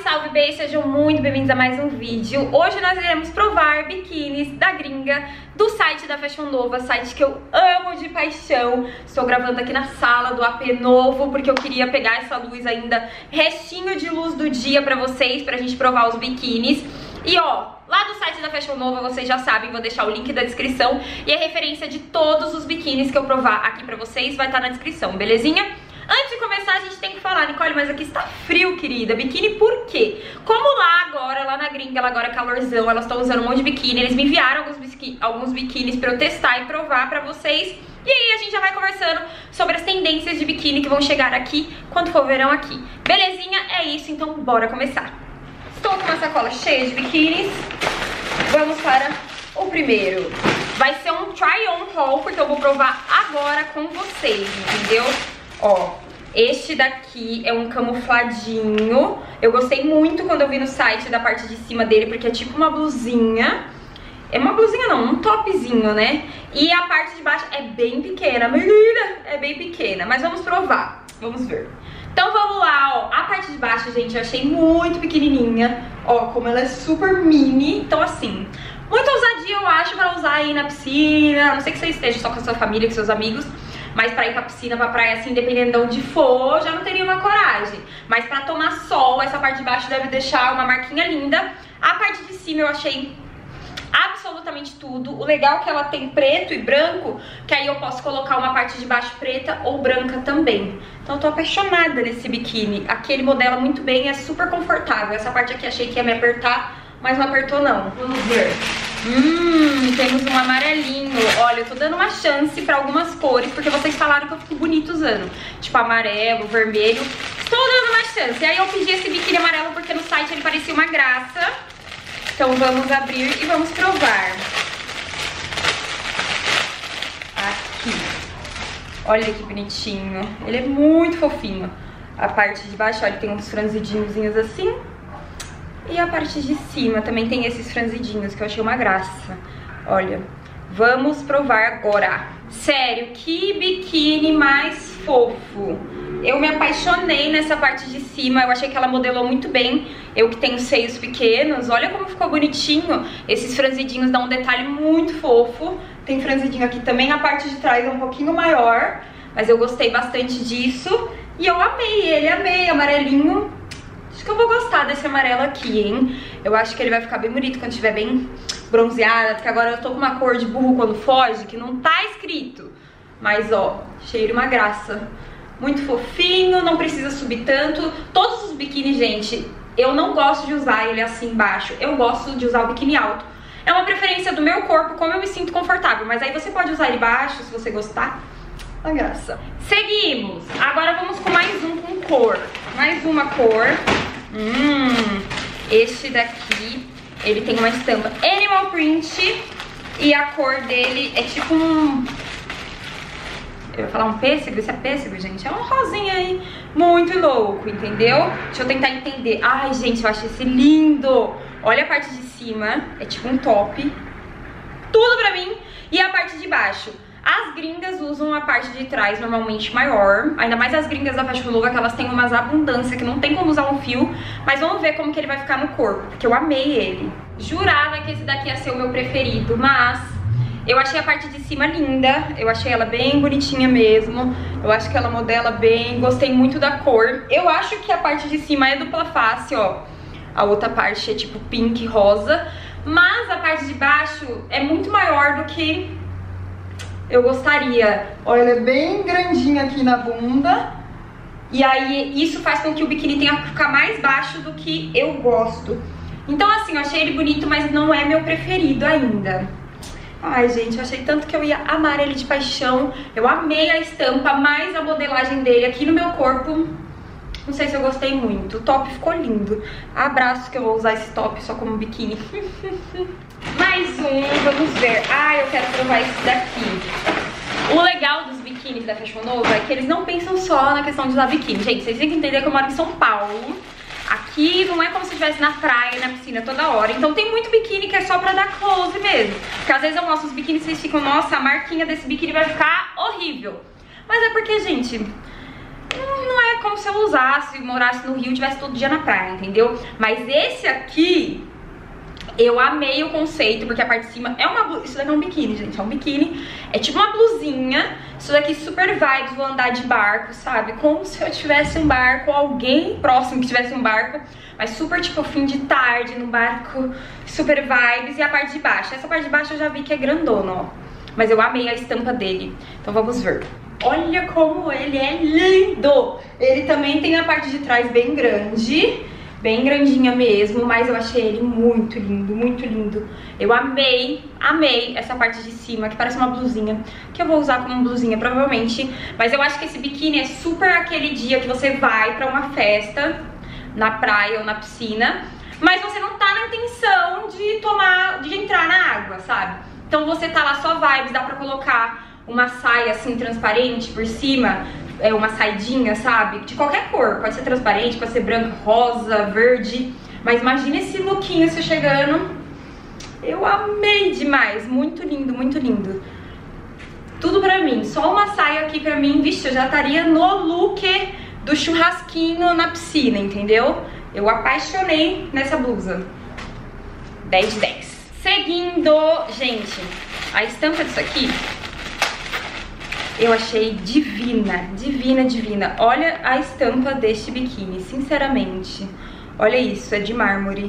Salve, bem, sejam muito bem-vindos a mais um vídeo. Hoje nós iremos provar biquínis da gringa do site da Fashion Nova, site que eu amo de paixão. Estou gravando aqui na sala do AP novo, porque eu queria pegar essa luz ainda, restinho de luz do dia pra vocês, pra gente provar os biquínis. E ó, lá do site da Fashion Nova, vocês já sabem, vou deixar o link da descrição e a referência de todos os biquínis que eu provar aqui pra vocês vai estar na descrição, belezinha? Antes de começar, a gente tem que falar, Nicole, mas aqui está frio, querida. Biquíni por quê? Como lá agora, lá na gringa, ela agora é calorzão, elas estão usando um monte de biquíni. Eles me enviaram alguns biquínis pra eu testar e provar pra vocês. E aí a gente já vai conversando sobre as tendências de biquíni que vão chegar aqui quando for verão aqui. Belezinha? É isso, então bora começar. Estou com uma sacola cheia de biquínis. Vamos para o primeiro. Vai ser um try-on haul, porque eu vou provar agora com vocês, entendeu? Ó, este daqui é um camufladinho. Eu gostei muito quando eu vi no site da parte de cima dele, porque é tipo uma blusinha. É uma blusinha não, um topzinho, né? E a parte de baixo é bem pequena, menina, é bem pequena. Mas vamos provar, vamos ver. Então vamos lá, ó, a parte de baixo, gente, eu achei muito pequenininha. Ó, como ela é super mini, então assim, muita ousadia eu acho pra usar aí na piscina. A não sei que você esteja só com a sua família, com seus amigos. Mas pra ir pra piscina, pra praia, assim, dependendo de onde for, já não teria uma coragem. Mas pra tomar sol, essa parte de baixo deve deixar uma marquinha linda. A parte de cima eu achei absolutamente tudo. O legal é que ela tem preto e branco, que aí eu posso colocar uma parte de baixo preta ou branca também. Então eu tô apaixonada nesse biquíni. Aqui ele modela muito bem, é super confortável. Essa parte aqui achei que ia me apertar, mas não apertou não. Vamos ver. Temos um amarelinho. Olha, eu tô dando uma chance pra algumas cores, porque vocês falaram que eu fico bonito usando. Tipo amarelo, vermelho. Estou dando uma chance. E aí eu pedi esse biquíni amarelo porque no site ele parecia uma graça. Então vamos abrir e vamos provar. Aqui. Olha que bonitinho. Ele é muito fofinho. A parte de baixo, olha, tem uns franzidinhos assim. E a parte de cima também tem esses franzidinhos que eu achei uma graça. Olha, vamos provar agora. Sério, que biquíni mais fofo. Eu me apaixonei nessa parte de cima, eu achei que ela modelou muito bem. Eu que tenho seios pequenos, olha como ficou bonitinho. Esses franzidinhos dão um detalhe muito fofo. Tem franzidinho aqui também, a parte de trás é um pouquinho maior. Mas eu gostei bastante disso. E eu amei ele, amei, amarelinho. Acho que eu vou gostar desse amarelo aqui, hein? Eu acho que ele vai ficar bem bonito quando estiver bem bronzeada, porque agora eu tô com uma cor de burro quando foge, que não tá escrito. Mas, ó, cheiro uma graça. Muito fofinho, não precisa subir tanto. Todos os biquínis, gente, eu não gosto de usar ele assim embaixo. Eu gosto de usar o biquíni alto. É uma preferência do meu corpo, como eu me sinto confortável. Mas aí você pode usar ele baixo, se você gostar. Uma graça. Seguimos. Agora vamos com mais um com cor. Mais uma cor. Este daqui, ele tem uma estampa animal print. E a cor dele é tipo um... Eu ia falar um pêssego, isso é pêssego, gente? É um rosinha aí, muito louco, entendeu? Deixa eu tentar entender. Ai, gente, eu achei esse lindo. Olha a parte de cima, é tipo um top. Tudo pra mim. E a parte de baixo. As gringas usam a parte de trás normalmente maior. Ainda mais as gringas da Fashion Nova, que elas têm umas abundância que não tem como usar um fio. Mas vamos ver como que ele vai ficar no corpo, porque eu amei ele. Jurava que esse daqui ia ser o meu preferido, mas... eu achei a parte de cima linda, eu achei ela bem bonitinha mesmo. Eu acho que ela modela bem, gostei muito da cor. Eu acho que a parte de cima é dupla face, ó. A outra parte é tipo pink, rosa. Mas a parte de baixo é muito maior do que eu gostaria. Olha, ela é bem grandinha aqui na bunda. E aí isso faz com que o biquíni tenha que ficar mais baixo do que eu gosto. Então assim, eu achei ele bonito, mas não é meu preferido ainda. Ai, gente, eu achei tanto que eu ia amar ele de paixão. Eu amei a estampa, mas a modelagem dele aqui no meu corpo, não sei se eu gostei muito. O top ficou lindo. Abraço que eu vou usar esse top só como biquíni. Mais um, vamos ver. Ah, eu quero provar esse daqui. O legal dos biquínis da Fashion Nova é que eles não pensam só na questão de usar biquíni. Gente, vocês têm que entender que eu moro em São Paulo. Aqui não é como se estivesse na praia, na piscina toda hora. Então tem muito biquíni que é só pra dar close mesmo. Porque às vezes eu mostro os biquínis e vocês ficam, nossa, a marquinha desse biquíni vai ficar horrível. Mas é porque, gente, não é como se eu usasse, morasse no Rio e tivesse todo dia na praia, entendeu? Mas esse aqui, eu amei o conceito, porque a parte de cima é uma... Isso daqui é um biquíni, gente, é um biquíni. É tipo uma blusinha. Isso daqui super vibes, vou andar de barco, sabe? Como se eu tivesse um barco, alguém próximo que tivesse um barco. Mas super tipo fim de tarde, no barco, super vibes. E a parte de baixo, essa parte de baixo eu já vi que é grandona, ó. Mas eu amei a estampa dele. Então vamos ver. Olha como ele é lindo! Ele também tem a parte de trás bem grande, bem grandinha mesmo, mas eu achei ele muito lindo, muito lindo. Eu amei, amei essa parte de cima, que parece uma blusinha, que eu vou usar como blusinha provavelmente. Mas eu acho que esse biquíni é super aquele dia que você vai pra uma festa, na praia ou na piscina, mas você não tá na intenção de entrar na água, sabe? Então você tá lá só vibes, dá pra colocar uma saia assim transparente por cima, uma saidinha, sabe? De qualquer cor, pode ser transparente, pode ser branco, rosa, verde. Mas imagina esse lookinho você chegando. Eu amei demais, muito lindo, muito lindo. Tudo pra mim, só uma saia aqui pra mim, vixe, eu já estaria no look do churrasquinho na piscina, entendeu? Eu apaixonei nessa blusa. 10 de 10. Seguindo, gente, a estampa disso aqui eu achei divina, divina, divina. Olha a estampa deste biquíni, sinceramente. Olha isso, é de mármore.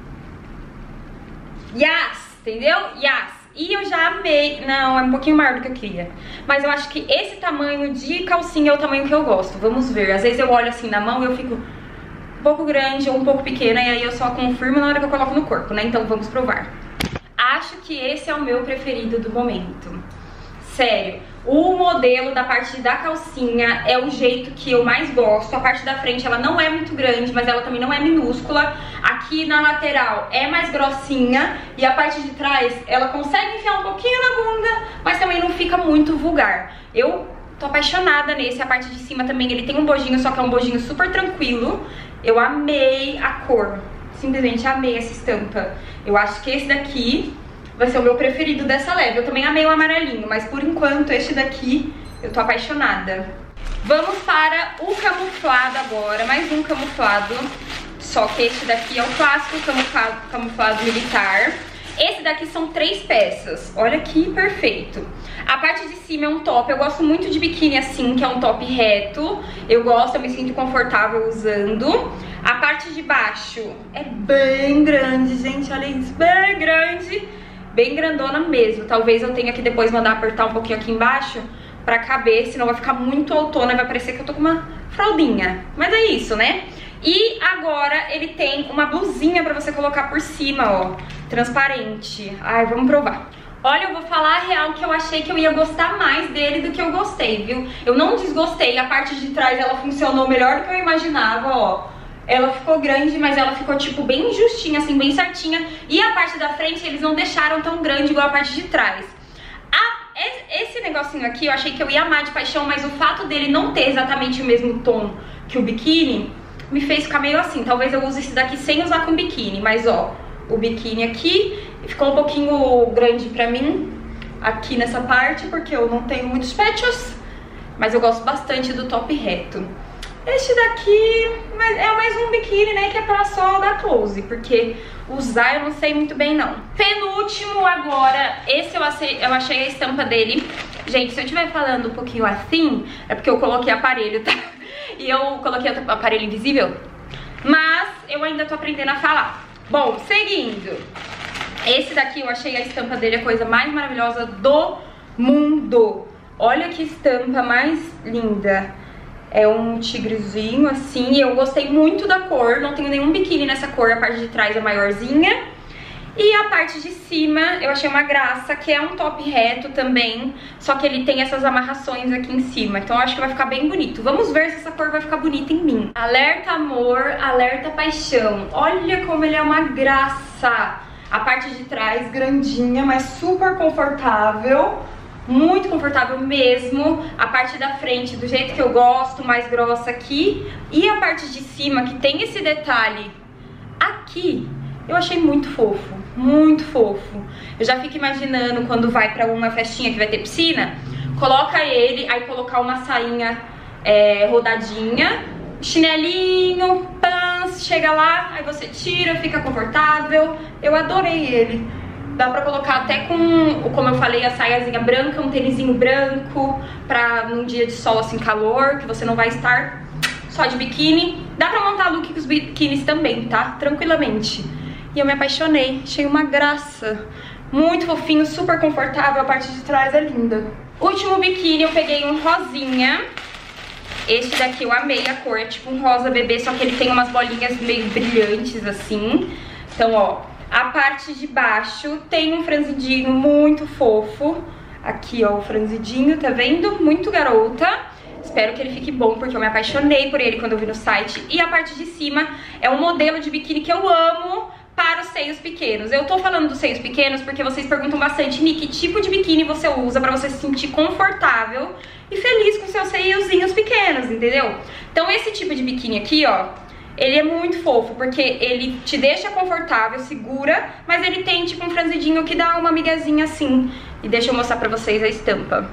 Yes, entendeu? Yes. E eu já amei. Não, é um pouquinho maior do que eu queria. Mas eu acho que esse tamanho de calcinha é o tamanho que eu gosto. Vamos ver. Às vezes eu olho assim na mão e eu fico um pouco grande ou um pouco pequena. E aí eu só confirmo na hora que eu coloco no corpo, né? Então vamos provar. Acho que esse é o meu preferido do momento. Sério, o modelo da parte da calcinha é o jeito que eu mais gosto. A parte da frente ela não é muito grande, mas ela também não é minúscula. Aqui na lateral é mais grossinha. E a parte de trás, ela consegue enfiar um pouquinho na bunda, mas também não fica muito vulgar. Eu tô apaixonada nesse. A parte de cima também, ele tem um bojinho, só que é um bojinho super tranquilo. Eu amei a cor. Simplesmente amei essa estampa. Eu acho que esse daqui vai ser o meu preferido dessa leve. Eu também amei o amarelinho, mas por enquanto este daqui eu tô apaixonada. Vamos para o camuflado agora, mais um camuflado. Só que este daqui é o clássico camuflado militar. Esse daqui são 3 peças, olha que perfeito. A parte de cima é um top, eu gosto muito de biquíni assim, que é um top reto. Eu gosto, eu me sinto confortável usando. A parte de baixo é bem grande, gente, olha isso, bem grande. Bem grandona mesmo. Talvez eu tenha que depois mandar apertar um pouquinho aqui embaixo pra caber, senão vai ficar muito autona e vai parecer que eu tô com uma fraldinha. Mas é isso, né? E agora ele tem uma blusinha pra você colocar por cima, ó, transparente. Ai, vamos provar. Olha, eu vou falar a real que eu achei que eu ia gostar mais dele do que eu gostei, viu? Eu não desgostei, a parte de trás ela funcionou melhor do que eu imaginava, ó. Ela ficou grande, mas ela ficou tipo bem justinha, assim, bem certinha. E a parte da frente eles não deixaram tão grande igual a parte de trás. Esse negocinho aqui eu achei que eu ia amar de paixão, mas o fato dele não ter exatamente o mesmo tom que o biquíni me fez ficar meio assim. Talvez eu use esse daqui sem usar com biquíni, mas ó, o biquíni aqui ficou um pouquinho grande pra mim aqui nessa parte, porque eu não tenho muitos pechos, mas eu gosto bastante do top reto. Este daqui é mais um biquíni, né, que é pra só dar close, porque usar eu não sei muito bem, não. Penúltimo agora, esse eu achei a estampa dele. Gente, se eu estiver falando um pouquinho assim, é porque eu coloquei aparelho, tá? E eu coloquei o aparelho invisível, mas eu ainda tô aprendendo a falar. Bom, seguindo. Esse daqui eu achei a estampa dele a coisa mais maravilhosa do mundo. Olha que estampa mais linda. É um tigrezinho assim, eu gostei muito da cor, não tenho nenhum biquíni nessa cor, a parte de trás é maiorzinha. E a parte de cima eu achei uma graça, que é um top reto também, só que ele tem essas amarrações aqui em cima, então eu acho que vai ficar bem bonito. Vamos ver se essa cor vai ficar bonita em mim. Alerta amor, alerta paixão. Olha como ele é uma graça. A parte de trás grandinha, mas super confortável. Muito confortável mesmo. A parte da frente do jeito que eu gosto, mais grossa aqui. E a parte de cima que tem esse detalhe aqui, eu achei muito fofo, muito fofo. Eu já fico imaginando quando vai pra uma festinha que vai ter piscina, coloca ele, aí colocar uma sainha rodadinha, chinelinho, pants, chega lá, aí você tira, fica confortável. Eu adorei ele. Dá pra colocar até com, como eu falei, a saiazinha branca, um tênisinho branco, pra num dia de sol, assim, calor, que você não vai estar só de biquíni. Dá pra montar look com os biquínis também, tá? Tranquilamente. E eu me apaixonei, achei uma graça. Muito fofinho, super confortável, a parte de trás é linda. Último biquíni, eu peguei um rosinha. Este daqui eu amei a cor, é tipo um rosa bebê, só que ele tem umas bolinhas meio brilhantes assim. Então, ó, a parte de baixo tem um franzidinho muito fofo. Aqui, ó, o franzidinho, tá vendo? Muito garota. Espero que ele fique bom, porque eu me apaixonei por ele quando eu vi no site. E a parte de cima é um modelo de biquíni que eu amo para os seios pequenos. Eu tô falando dos seios pequenos porque vocês perguntam bastante, Ni, que tipo de biquíni você usa pra você se sentir confortável e feliz com seus seiozinhos pequenos, entendeu? Então esse tipo de biquíni aqui, ó, ele é muito fofo, porque ele te deixa confortável, segura, mas ele tem tipo um franzidinho que dá uma miguezinha assim. E deixa eu mostrar pra vocês a estampa.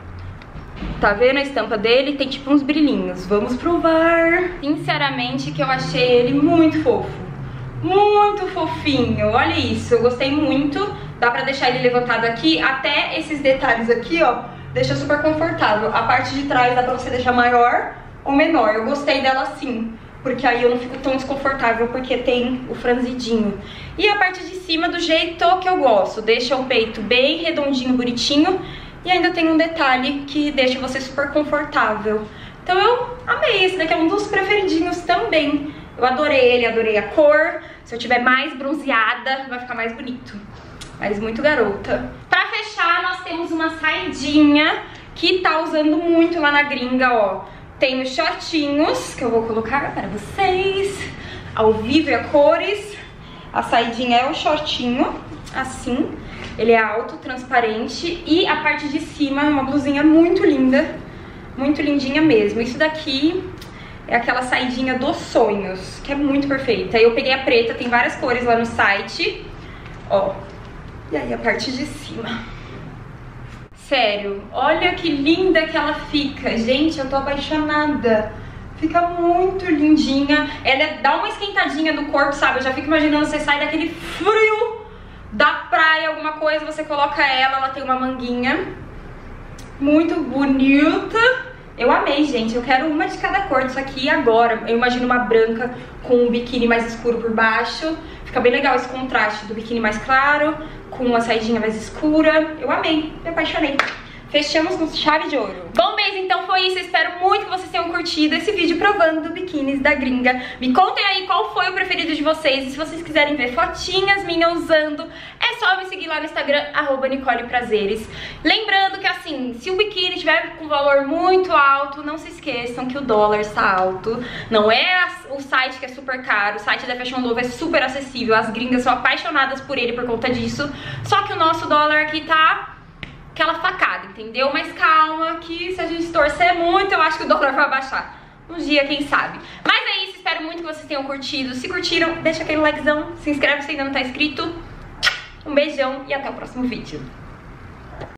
Tá vendo a estampa dele? Tem tipo uns brilhinhos. Vamos provar. Sinceramente que eu achei ele muito fofo. Muito fofinho, olha isso, eu gostei muito. Dá pra deixar ele levantado aqui, até esses detalhes aqui, ó, deixa super confortável. A parte de trás dá pra você deixar maior ou menor. Eu gostei dela assim, porque aí eu não fico tão desconfortável, porque tem o franzidinho. E a parte de cima do jeito que eu gosto, deixa o peito bem redondinho, bonitinho. E ainda tem um detalhe que deixa você super confortável. Então eu amei, esse daqui é um dos preferidinhos também. Eu adorei ele, adorei a cor. Se eu tiver mais bronzeada, vai ficar mais bonito. Mas muito garota. Pra fechar, nós temos uma saidinha que tá usando muito lá na gringa, ó. Tem os shortinhos, que eu vou colocar para vocês. Ao vivo e a cores. A saidinha é o shortinho, assim. Ele é alto, transparente. E a parte de cima é uma blusinha muito linda. Muito lindinha mesmo. Isso daqui é aquela saidinha dos sonhos, que é muito perfeita. Eu peguei a preta, tem várias cores lá no site. Ó. E aí a parte de cima. Sério, olha que linda que ela fica. Gente, eu tô apaixonada. Fica muito lindinha. Ela dá uma esquentadinha do corpo, sabe? Eu já fico imaginando você sai daquele frio da praia, alguma coisa, você coloca ela tem uma manguinha. Muito bonita. Eu amei, gente. Eu quero uma de cada cor disso aqui agora. Eu imagino uma branca com um biquíni mais escuro por baixo. Fica bem legal esse contraste do biquíni mais claro com uma saidinha mais escura. Eu amei, me apaixonei. Fechamos com chave de ouro. Bom, beijo, então foi isso. Eu espero muito que vocês tenham curtido esse vídeo provando biquínis da gringa. Me contem aí qual foi o preferido de vocês. E se vocês quiserem ver fotinhas minhas usando, é só me seguir lá no Instagram, @NicolePrazeres. Lembrando que assim, se o biquíni tiver com valor muito alto, não se esqueçam que o dólar está alto. Não é o site que é super caro. O site da Fashion Nova é super acessível. As gringas são apaixonadas por ele por conta disso. Só que o nosso dólar aqui tá aquela facada, entendeu? Mas calma, que se a gente torcer muito, eu acho que o dólar vai baixar. Um dia, quem sabe. Mas é isso, espero muito que vocês tenham curtido. Se curtiram, deixa aquele likezão, se inscreve se ainda não tá inscrito. Um beijão e até o próximo vídeo.